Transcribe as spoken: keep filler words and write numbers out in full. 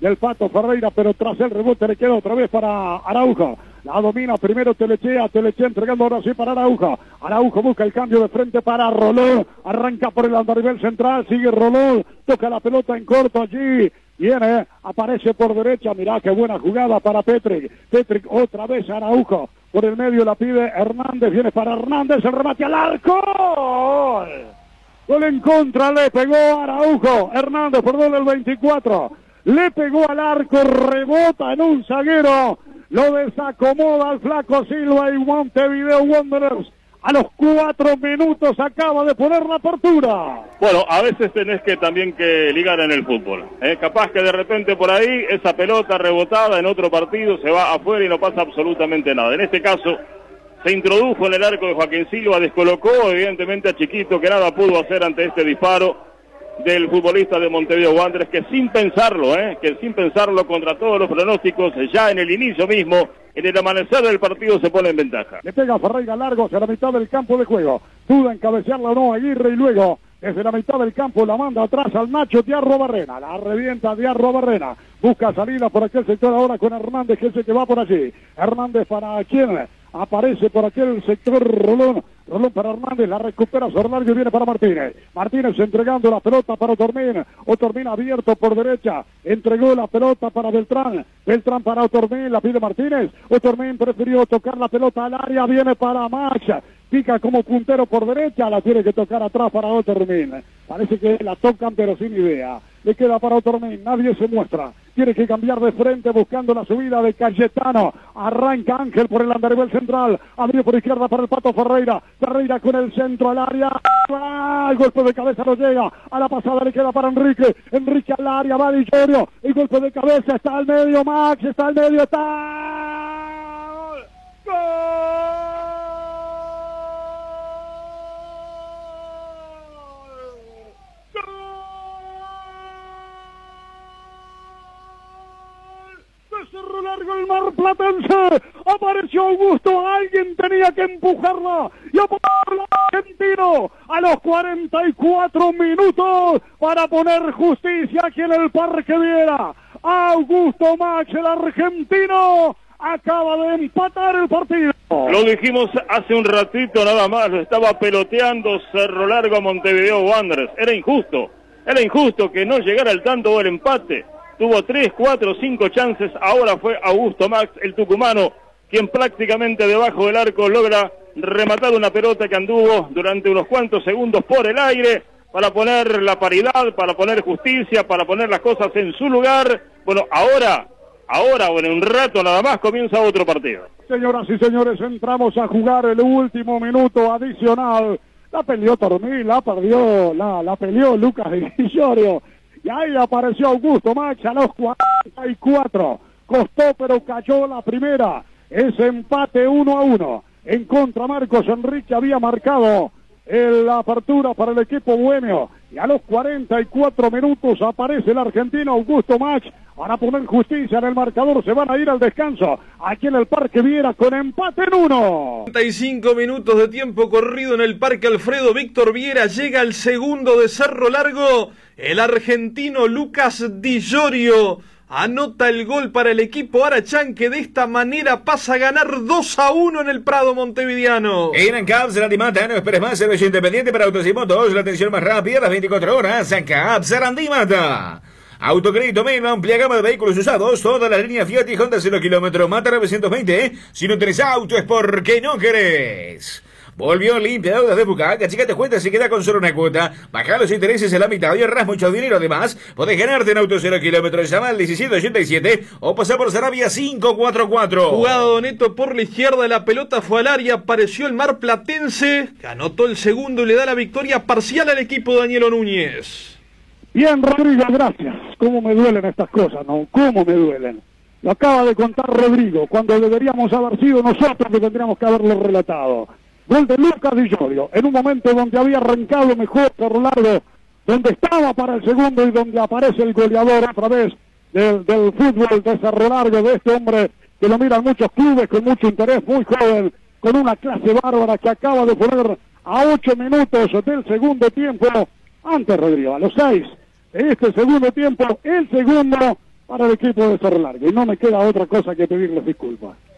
del Pato Ferreira, pero tras el rebote le queda otra vez para Araujo. La domina primero Telechea, Telechea entregando ahora sí para Araujo. Araujo busca el cambio de frente para Rolón. Arranca por el andarivel central, sigue Rolón. Toca la pelota en corto allí. Viene, aparece por derecha. Mirá qué buena jugada para Petric. Petric otra vez Araujo. Por el medio la pide Hernández. Viene para Hernández, el remate al arco. Gol en contra, le pegó Araujo. Hernández, perdón, el veinticuatro. Le pegó al arco, rebota en un zaguero. Lo desacomoda al flaco Silva y Montevideo Wanderers a los cuatro minutos acaba de poner la apertura. Bueno, a veces tenés que también que ligar en el fútbol. ¿eh? Capaz que de repente por ahí esa pelota rebotada en otro partido se va afuera y no pasa absolutamente nada. En este caso se introdujo en el arco de Joaquín Silva, descolocó evidentemente a Chiquito, que nada pudo hacer ante este disparo del futbolista de Montevideo Wanderers, que sin pensarlo, ¿eh? que sin pensarlo contra todos los pronósticos, ya en el inicio mismo, en el amanecer del partido se pone en ventaja. Le pega Ferreira largo hacia la mitad del campo de juego, duda en cabecearla o no Aguirre y luego desde la mitad del campo la manda atrás al Nacho Diarro Barrena, la revienta Diarro Barrena, busca salida por aquel sector ahora con Hernández, que es el que va por allí. Hernández para quien aparece por aquel sector Rolón, Rolón para Hernández, la recupera Sorlario y viene para Martínez. Martínez entregando la pelota para Otormín, Otormín abierto por derecha, entregó la pelota para Beltrán, Beltrán para Otormín, la pide Martínez, Otormín prefirió tocar la pelota al área, viene para Max, pica como puntero por derecha, la tiene que tocar atrás para Otormín. Parece que la tocan pero sin idea. Le queda para Otormín, nadie se muestra. Tiene que cambiar de frente buscando la subida de Cayetano. Arranca Ángel por el andarivel central. Abrió por izquierda para el Pato Ferreira. Ferreira con el centro al área. ¡Ah! El golpe de cabeza no llega. A la pasada le queda para Enrique. Enrique al área, va Di Giorgio. El golpe de cabeza está al medio. Max está al medio. Está. ¡Gol! Cerro Largo el Marplatense, apareció Augusto, alguien tenía que empujarla y apoyarla argentino a los cuarenta y cuatro minutos para poner justicia aquí en el Parque Viera. Augusto Max, el argentino, acaba de empatar el partido. Lo dijimos hace un ratito nada más, lo estaba peloteando Cerro Largo a Montevideo Wanderers. Era injusto, era injusto que no llegara el tanto o el empate. Tuvo tres, cuatro, cinco chances, ahora fue Augusto Max, el tucumano, quien prácticamente debajo del arco logra rematar una pelota que anduvo durante unos cuantos segundos por el aire para poner la paridad, para poner justicia, para poner las cosas en su lugar. Bueno, ahora, ahora o en un rato nada más comienza otro partido. Señoras y señores, entramos a jugar el último minuto adicional. La peleó Tormí, la perdió, la, la peleó Lucas Di Giorgio. Y ahí apareció Augusto Max a los cuarenta y cuatro. Costó pero cayó la primera. Ese empate uno a uno. En contra Marcos Enrique había marcado la apertura para el equipo bohemio. Y a los cuarenta y cuatro minutos aparece el argentino Augusto Max para poner justicia en el marcador. Se van a ir al descanso aquí en el Parque Viera con empate en uno. treinta y cinco minutos de tiempo corrido en el Parque Alfredo Víctor Viera. Llega el segundo de Cerro Largo. El argentino Lucas Di Giorgio anota el gol para el equipo Arachán, que de esta manera pasa a ganar dos a uno en el Prado montevideano. En ANCAP, Sarandimata, no esperes más, servicio independiente para autos y motos, la atención más rápida, las veinticuatro horas, ANCAP, Sarandimata. Autocrédito Meno, amplia gama de vehículos usados, toda la línea Fiat y Honda cero kilómetro, Mata novecientos veinte, si no tenés auto es porque no querés. Volvió limpia deudas de Bucac, achicate cuentas y queda con solo una cuota. Baja los intereses en la mitad y ahorras mucho dinero. Además, podés ganarte en auto cero kilómetros. Llama al diecisiete ochenta y siete o pasa por Sarabia cinco cuatro cuatro. Jugado Neto por la izquierda, la pelota fue al área, apareció el Marplatense, que anotó el segundo y le da la victoria parcial al equipo de Danielo Núñez. Bien, Rodrigo, gracias. Cómo me duelen estas cosas, ¿no? Cómo me duelen. Lo acaba de contar Rodrigo, cuando deberíamos haber sido nosotros que tendríamos que haberlo relatado. Gol de Lucas Di Giorgio, en un momento donde había arrancado mejor Cerro Largo, donde estaba para el segundo y donde aparece el goleador a través del, del fútbol de Cerro Largo, de este hombre que lo miran muchos clubes con mucho interés, muy joven, con una clase bárbara, que acaba de poner a ocho minutos del segundo tiempo, antes Rodrigo, a los seis de este segundo tiempo, el segundo para el equipo de Cerro Largo. Y no me queda otra cosa que pedirles disculpas.